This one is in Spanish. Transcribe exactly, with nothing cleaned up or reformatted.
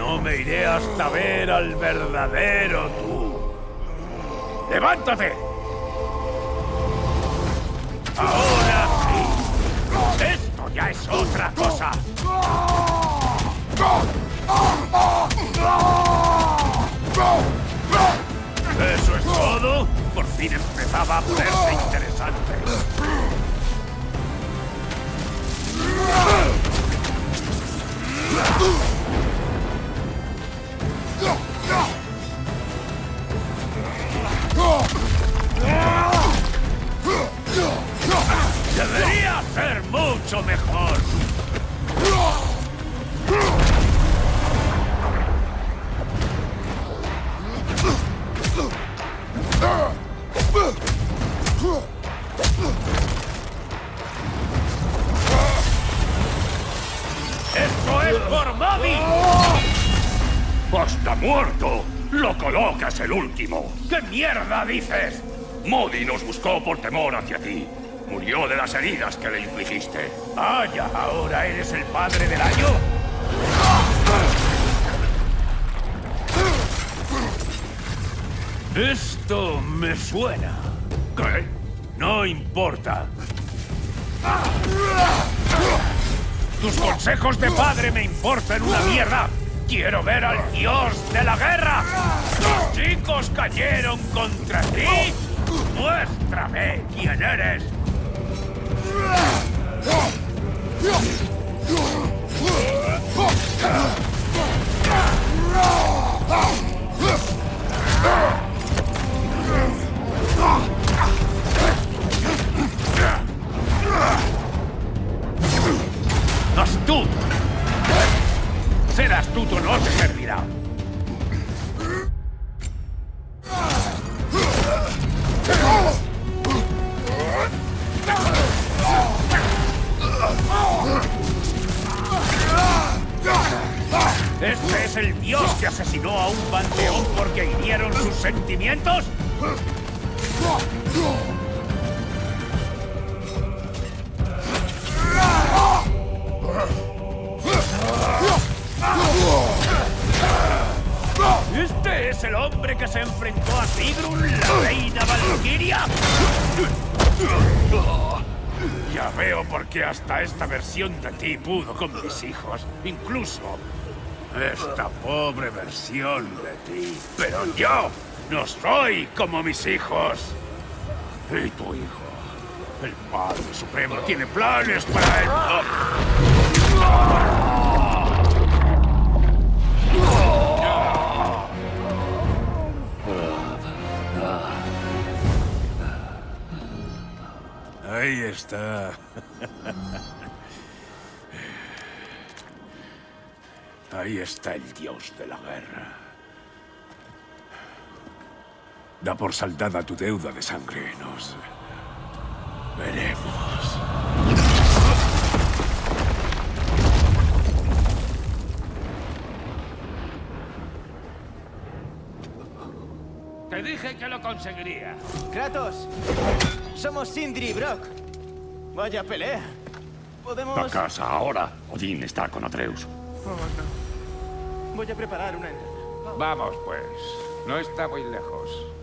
No me iré hasta ver al verdadero tú. ¡Levántate! ¡Ahora sí! ¡Esto ya es otra cosa! ¿Eso es todo? Por fin empezaba a ponerse interesante. Debería ser mucho mejor. ¡Esto es por Moby! ¡Hasta muerto! ¡Lo colocas el último! ¿Qué mierda dices? Modi nos buscó por temor hacia ti. Murió de las heridas que le infligiste. Vaya, ¿ahora eres el padre del año? Esto me suena. ¿Qué? No importa. Tus consejos de padre me importan una mierda. ¡Quiero ver al dios de la guerra! ¡Los chicos cayeron contra ti! ¡Muéstrame quién eres! ¡Astuto! Ser astuto no te servirá. ¿Este es el dios que asesinó a un panteón porque hirieron sus sentimientos? ¿Este es el hombre que se enfrentó a Sigrun, la reina Valkyria? Ya veo por qué hasta esta versión de ti pudo con mis hijos. Incluso esta pobre versión de ti. Pero yo no soy como mis hijos. Y tu hijo, el Padre Supremo, tiene planes para él. Ahí está. Ahí está el dios de la guerra. Da por saldada tu deuda de sangre. Nos veremos. Te dije que lo conseguiría. Kratos, somos Sindri y Brock. Vaya pelea. Podemos... A casa ahora. Odín está con Atreus. Oh, no. Voy a preparar una entrada. Vamos, pues. No está muy lejos.